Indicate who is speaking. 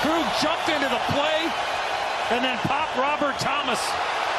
Speaker 1: Krug jumped into the play and then popped Robert Thomas.